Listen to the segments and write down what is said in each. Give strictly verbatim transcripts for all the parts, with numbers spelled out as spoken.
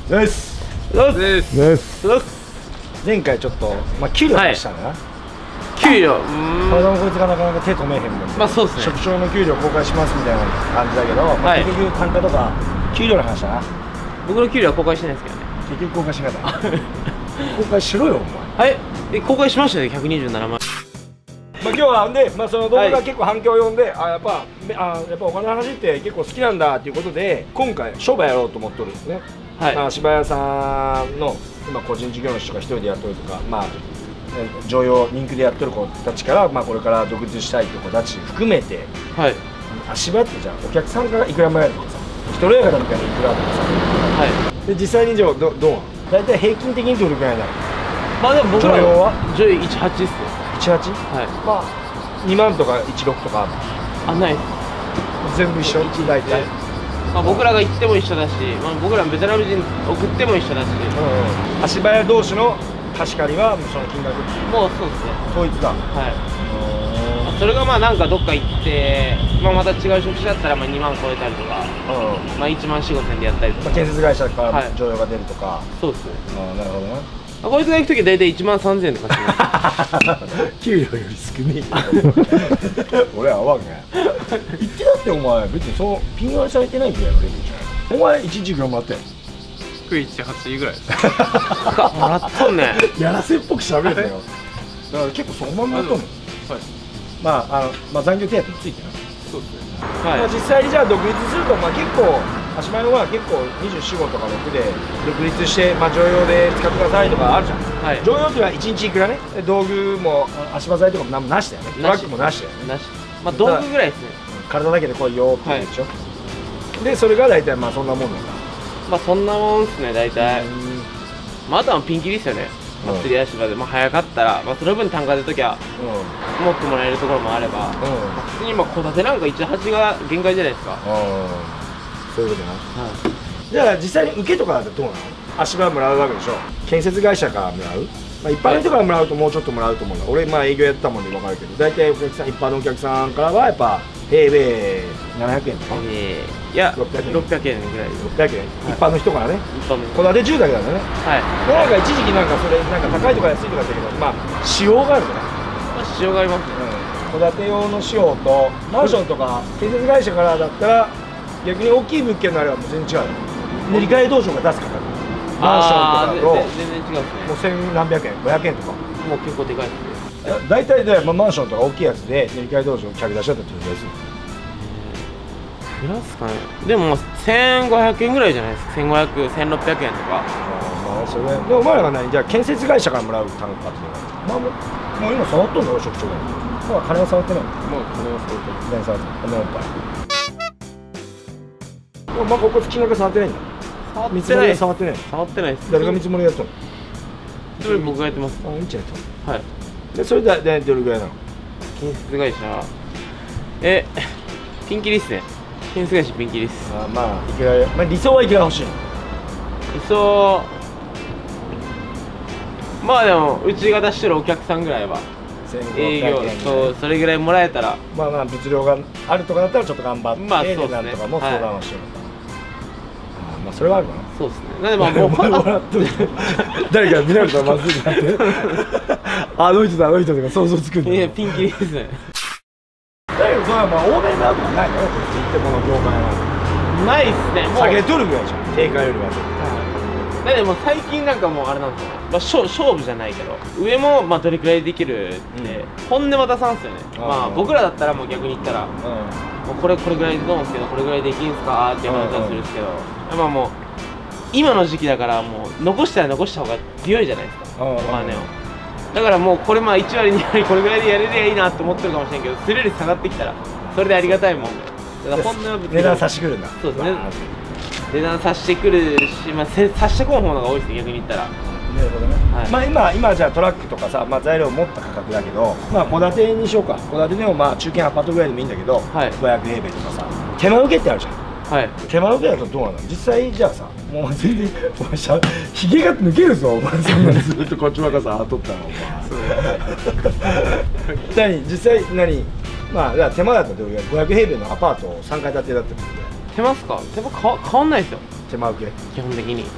ですです前回ちょっとまあ給料出したんだな。 給料、 体もこいつがなかなか手止めへんもん。 まあそうですね。 職長の給料公開しますみたいな感じだけど、まあ結局単価とか給料の話だな。 僕の給料は公開してないですけどね。 結局公開しなかった。公開しろよお前。 はい。え公開しましたね。ひゃくにじゅうななまん。 まあ今日はで、まあその動画が結構反響を呼んで、あやっぱあやっぱお金の話って結構好きなんだっていうことで、今回商売やろうと思っとるんですね。はい。まあ芝屋さんの今個人事業主とか一人でやっとるとか、まあ常用人気でやってる子たちから、まあこれから独立したいって子たち含めて、はい。足場ってじゃあお客さんからいくらもらえるとかさ、一人親方みたいにいくらとかさ、はい。で実際にじゃあどどう？大体平均的にどれくらいなの？ まあでも僕らはじゅういちはちですよ。いちはち？はい。まあにまんとかいちろくとかあないです。全部一緒大体。まあ僕らが行っても一緒だし、まあ僕らベトナム人送っても一緒だし、足場屋同士の貸し借りはもうその金額もうそうですね。統一だ。はい。それがまあなんかどっか行って、まあまた違う職種だったらまあにまん超えたりとか、まあいちまんよん、ごせんでやったりとか。建設会社から常用が出るとか。そうですね。ああなるほどな。こいつが行くときは大体いちまんさんぜんえんとかしてます。給料より少ねえ。俺は合わんね。言ってだってお前別にそうピン割りされてないぐらいのレベルじゃん。お前一日いくらもらってんの？ くいちはちぐらいです。 もらっとんね。 やらせっぽく喋るんだよ。だから結構そのまんまやっとんの。はい。まああのまあ残業手当もついてない。そうですね。はい。まあ実際にじゃあ独立するとまあ結構足前の方は結構にじゅうよん、ごとかろくで独立してまあ常用で使ってくださいとかあるじゃん。はい。常用っていうのはいちにちいくらね。道具も足場材とかも何もなしだよね。トラックもなしだよね。なし。まあ道具ぐらいですね。体だけで来いよって言うでしょ。でそれが大体まあそんなもんなんだ。まあそんなもんっすね大体。まああとはピンキリですよね。釣り足場でまあ早かったらまあその分単価出ときゃもっともらえるところもあれば、普通にまあ戸建てなんかいちはちが限界じゃないですか。そういうことな。じゃあ実際に受けとかだとどうなの？足場もらうわけでしょ。建設会社からもらう？まあ一般の人からもらうともうちょっともらうと思うんだ。俺まあ営業やってたもんで分かるけど、大体お客さん一般のお客さんからはやっぱ平米ななひゃくえんとか。いやろっぴゃくえんぐらい。ろっぴゃくえん。一般の人からね。一般の人。戸建て住宅だね。はい。でなんか一時期なんかそれなんか高いとか安いとかだけど、まあ仕様があるじゃない。まあ仕様がありますね。戸建て用の仕様とマンションとか建設会社からだったら逆に大きい物件のあれはもう全然違う。塗り替え道場が出すから。マンションとかと全然違うですね。もう千何百円、ごひゃくえんとか。もう結構でかいですね。大体でまあマンションとか大きいやつで塗り替え道場客出しだったらどれぐらいする？プラスかね。でもせんごひゃくえんぐらいじゃないですか。せんごひゃく、せんろっぴゃくえんとか。まあそれでお前らが何じゃあ建設会社からもらう単価っていうのはまあもうもう今触っとんの職長が。まあ金は触ってない。もう金は触ってない。金触ってない。金はおっぱい。まあここ金額触ってないんだ。見積もりは触ってない。触ってないです。誰が見積もりやったの？それ僕がやってます。あ、いいんちゃやったの？はい。でそれででどれぐらいなの？建設会社えピンキリっすね。建設会社ピンキリっす。あまあいくらまあ理想はいくら欲しいの？理想まあでもうちが出してるお客さんぐらいは営業そうそれぐらいもらえたらまあまあ物量があるとかだったらちょっと頑張ってまあそうですねとかも相談をしてる。まあそれはあるかな。そうですね。なんでまあもう笑ってる。誰か見なくてまずいなって。あの人だあの人とか想像つくんだ。いやピンキリですね。だけどそれはまあ欧米なことないのよ。こっち行ってこの業界は。ないっすね。下げとるぐらいじゃん。定価よりは絶対。だけどもう最近なんかもうあれなんですよ。まあ勝勝負じゃないけど上もまあどれくらいできるって本音は出さんすよね。まあ僕らだったらもう逆に言ったらもうこれこれぐらいでどうですけどこれぐらいできんすかっていう話はするんですけど。まあもう今の時期だからもう残したら残した方が強いじゃないですかお金を。だからもうこれまあいちわりにわりこれぐらいでやれりゃいいなと思ってるかもしれんけどそれより下がってきたらそれでありがたいもんで。だから本音は値段差してくるんだ。そうですね。値段差してくるしまあ差してこん方のが多いです逆に言ったら。なるほどね。まあ今今じゃあトラックとかさまあ材料を持った価格だけどまあ戸建てにしようか。戸建てでもまあ中堅アパートぐらいでもいいんだけどごひゃくへいべいとかさ手間受けってあるじゃん。はい、手間受けだとどうなの？実際じゃあさもう全然お前しゃひげが抜けるぞお前そんなにずっとこっちばっかさ取ったのお前何実際何まあ手間だったらどれぐらいごひゃくへいべいのアパートをさんかい建てだったってことで手間っすか？手間か変わんないですよ手間受け基本的に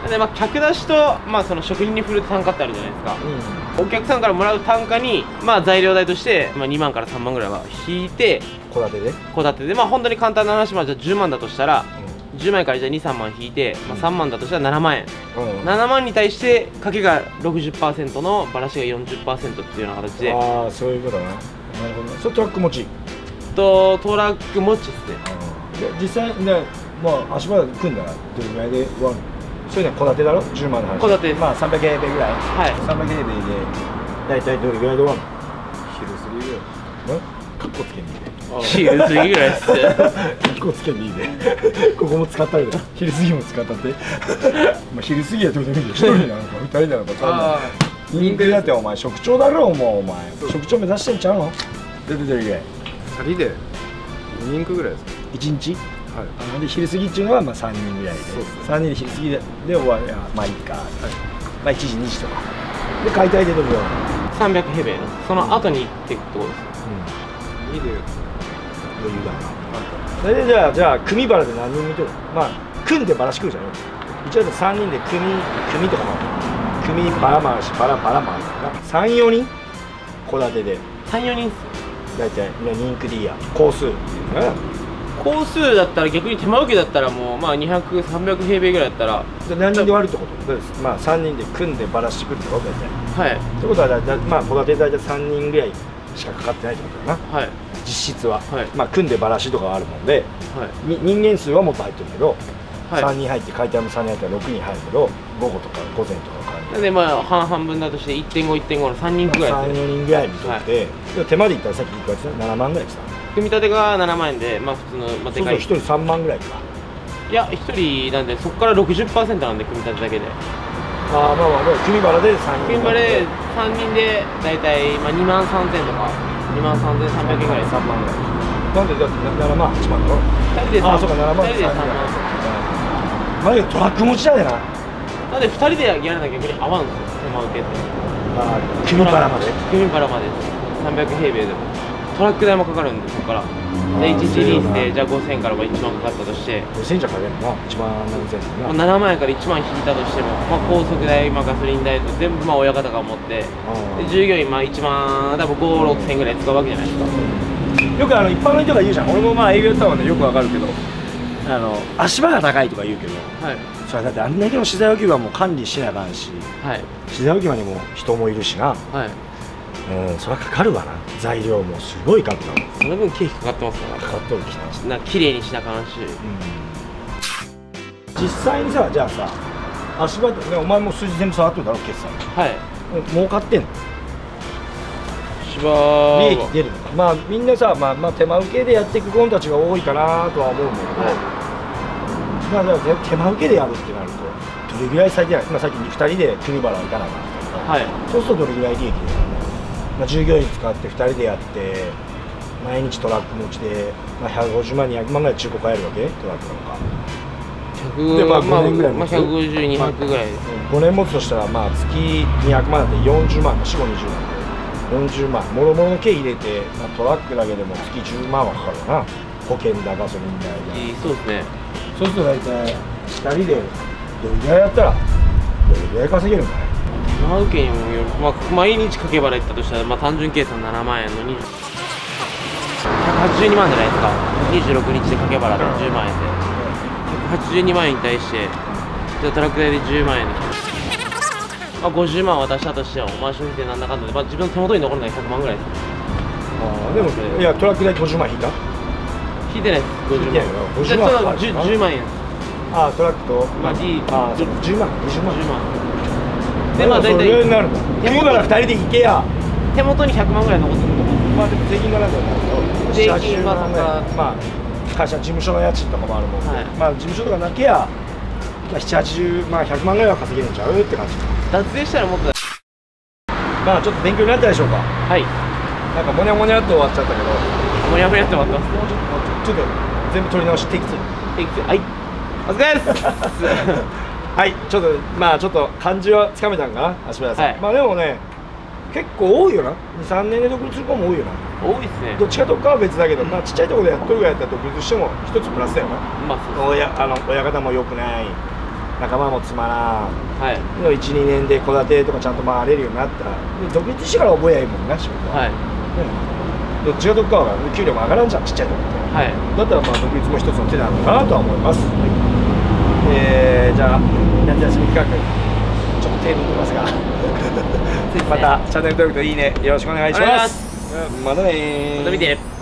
で、まあ、客出しと、まあ、その食品に振る単価ってあるじゃないですか、うん、お客さんからもらう単価に、まあ、材料代として、まあ、にまんからさんまんぐらいは引いて、 戸建てで戸建てで、まあ、本当に簡単な話、まあ、じゃあじゅうまんだとしたら、うん、じゅうまん円からじゃあにさんまん引いて、まあ、さんまんだとしたらななまんえん、うん、ななまんに対してかけが ろくじゅっパーセント のバラシが よんじゅっパーセント っていうような形で、 ああそういうことな、なるほどね。それトラック持ちとトラック持ちですね、 うん、で実際ね、まあ、足場組んだらどれぐらいで終わるの？そういうのは戸建てだろ、じゅうまんの話。 戸建てです。 まあさんびゃく平米ぐらい、はい、さんびゃく平米で大体どれぐらいで終わるの？ 昼過ぎぐらい。 かっこつけんでいいで。 昼過ぎぐらいっす。 かっこつけんでいいで。ここも使ったりで、昼過ぎも使ったって。まあ昼過ぎはどうでもいいよ。一人なのか二人なのか分かんない。人気だってお前職長だろ、もうお前職長目指してんちゃうの？出てるぐらい。 ふたりでににんぐらいですか？ いちにち？ はい、 で昼過ぎっていうのはまあさんにんぐらいで、さんにんで昼過ぎで終わり、まあいいか、はい、まあいちじにじとかで解体でどれぐらい？ さんびゃく平米のその後に行っていくところです。 うん、にで余裕だな。それでじゃあじゃあ組バラで何人見てる？まあ組んでバラし来るじゃんよ。一応さんにんで組組とかも組バラ回しバラバラ回しなさんよにん戸建てでさんよにんっすよ。大体人気でいいや工数。 工数だったら逆に手間受けだったらもうまあにひゃく、さんびゃく平米ぐらいだったら何人で割るってこと？まあさんにんで組んでバラしてくるってこと大体。はい。ってことはだだまあ戸建て大体さんにんぐらいしかかかってないってことだな。はい。実質は。はい。まあ組んでバラしとかがあるもんで、はい。人間数はもっと入ってるけど、はい、さんにん入って解体もさんにん入ったらろくにん入るけど、午後とか午前とかの感じでまあ半々分だとして いってんご、いってんご のさんにんぐらいさん、よにんぐらい見とって、はい、手間でいったらさっきいくらですね、ななまんぐらいですか。 組み立てがななまんえんで、まあ普通の、まあ、でかい。 そうそう、ひとりさんまんぐらいか。 いや、ひとりなんで、そこから ろくじゅっパーセント なんで、組み立てだけで。 ああ、まあまあ、組バラでさんにん。 組バラでさんにんで、だいたいにまんさんぜんとか、にまんさんぜんさんびゃくえんぐらい。 さんまんぐらい。なんで、だってななまん、はちまんだろ。 ふたりでさんまん。 ああ、そうか、ななまん。ふたりでさんまん。まあ、トラック持ちだよな。 なんで、ふたりでやらなきゃ逆に合わんすよ、手間受けって。 ああ、組バラまで。 組バラまで。さんびゃく平米でも。トラック代もかかるんで、そこから。でいちシリーズでじゃあごせんからいちまんかかったとしてごせんじゃかけるな、いちまんなんぜんななまんえんからいちまん引いたとしても、まあ、高速代、まあ、ガソリン代と全部まあ親方が持ってで従業員まあいちまん多分ご、ろくせんぐらい使うわけじゃないですか、 うん、よくあの一般の人が言うじゃん。俺もまあ営業やったのでよくわかるけど、あの足場が高いとか言うけど、はい、それだってあんだけの資材置き場も管理しなあかんし、はい、資材置き場にも人もいるしな、はい、うん、それはかかるわな。材料もすごいかかる。 その分経費かかってますから。 かかっとるきな。綺麗にしなあかんし、 うん、実際にさ、じゃあさ足場ってね、お前も数字全部触っとるだろ、決算。はい。儲かってんの？ 足場利益出るのか。まあみんなさ、まあまあ手間受けでやっていく子たちが多いかなとは思うんだけど、はい、まあだから手間受けでやるってなるとどれぐらい最低なの？今さっきふたりで組バラ行かなかったけど、はい、そうするとどれぐらい利益出るの？まあ、従業員使ってふたりでやって毎日トラック持ちで、まあ、ひゃくごじゅうまん、にひゃくまんぐらい中古買えるわけ？トラックなのかで、まあごねんぐらい持つ、まあ、ひゃくごじゅう、にひゃくぐらい、まあ、ごねん持つとしたらまあ月にひゃくまんだってよんじゅうまん、よん、ご、にじゅうまんでよんじゅうまん、もろもろの経費入れて、まあ、トラックだけでも月じゅうまんはかかるな。保険だ、ガソリン代だ。 そうですね。 そうすると大体ふたりでどれぐらいやったらどれぐらい稼げるんだね。 手間受けにもよる、まあ、毎日かけ払い行ったとしたら、まあ、単純計算ななまんえんのにひゃくはちじゅうにまんじゃないですか。にじゅうろくにちでかけ払ってじゅうまんえんでひゃくはちじゅうにまんえんに対してじゃあトラック代でじゅうまんえんで、まあ、ごじゅうまん渡したとしても、まあ、消費税なんだかんだで、まあ、自分の手元に残るのはひゃくまんぐらいです。 ああ、でもいやトラック代ごじゅうまん引いた？ 引いてないです。ごじゅうまん。ごじゅうまん。じゅうまんえん。 ああ、トラックとまあ D ああ、じゅうまん、にじゅうまん。 じゅうまんで、まあ大体手元からふたりで行けや手元にひゃくまんぐらい残ってると思う。 まあでも税金がなんだよな。 税金はとか、 まあ会社事務所の家賃とかもあるもんで、はい、まあ事務所とかなきゃ、まあ、ななじゅう、はちじゅう、まあひゃくまんぐらいは稼げるんちゃうって感じ。 脱税したらもっとまあちょっと勉強になったでしょうか。はい。なんかモニャモニャっと終わっちゃったけど。 モニャモニャっと終わった。 もうちょっとちょっと全部取り直しテイクツー。 テイクツー。はい。お疲れです。 はい、ちょっとまあちょっと感じはつかめたんかな、足早さん、はい、まあでもね結構多いよな。に、さんねんで独立する子も多いよな。 多いっすね。 どっちかとかは別だけど、まあちっちゃいところでやっとるぐらいやったら独立しても一つプラスだよな。まあそう親あの親方も良くない、 仲間もつまらん、 はい、 いちにねんで戸建てとかちゃんと回れるようになったら独立してから覚えやいいもんな仕事は、はい、うん、どっちがどっかは給料も上がらんじゃん、ちっちゃいとこって、はい、だったらまあ独立も一つの手なのかなとは思います、はい、えー、じゃあ夏休み企画ちょっと手抜いてますがまたチャンネル登録といいねよろしくお願いします。またねー。また見て。